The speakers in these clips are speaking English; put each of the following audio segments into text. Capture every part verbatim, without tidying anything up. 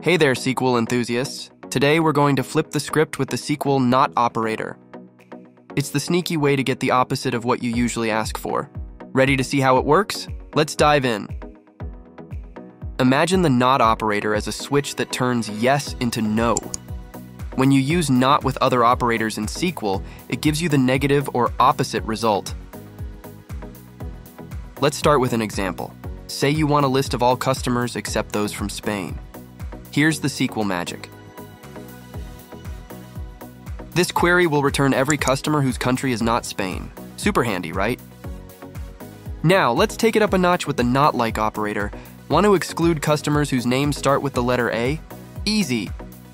Hey there, S Q L enthusiasts. Today we're going to flip the script with the S Q L NOT operator. It's the sneaky way to get the opposite of what you usually ask for. Ready to see how it works? Let's dive in. Imagine the NOT operator as a switch that turns yes into no. When you use NOT with other operators in S Q L, it gives you the negative or opposite result. Let's start with an example. Say you want a list of all customers except those from Spain. Here's the S Q L magic. This query will return every customer whose country is not Spain. Super handy, right? Now, let's take it up a notch with the NOT LIKE operator. Want to exclude customers whose names start with the letter A? Easy.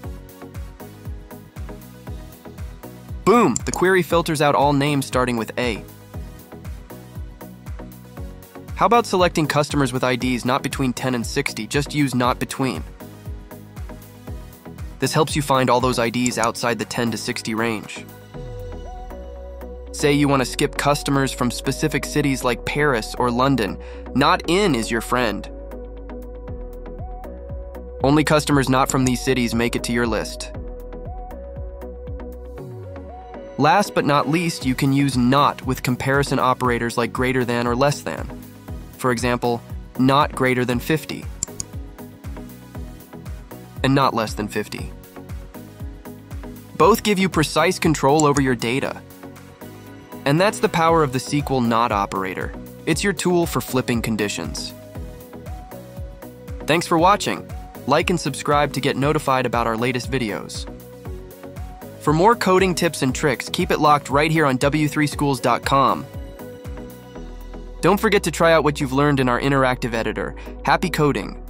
Boom! The query filters out all names starting with A. How about selecting customers with I Ds not between ten and sixty? Just use not between. This helps you find all those I Ds outside the ten to sixty range. Say you want to skip customers from specific cities like Paris or London. Not in is your friend. Only customers not from these cities make it to your list. Last but not least, you can use not with comparison operators like greater than or less than. For example, not greater than fifty. And not less than fifty. Both give you precise control over your data. And that's the power of the S Q L NOT operator. It's your tool for flipping conditions. Thanks for watching. Like and subscribe to get notified about our latest videos. For more coding tips and tricks, keep it locked right here on W three schools dot com. Don't forget to try out what you've learned in our interactive editor. Happy coding!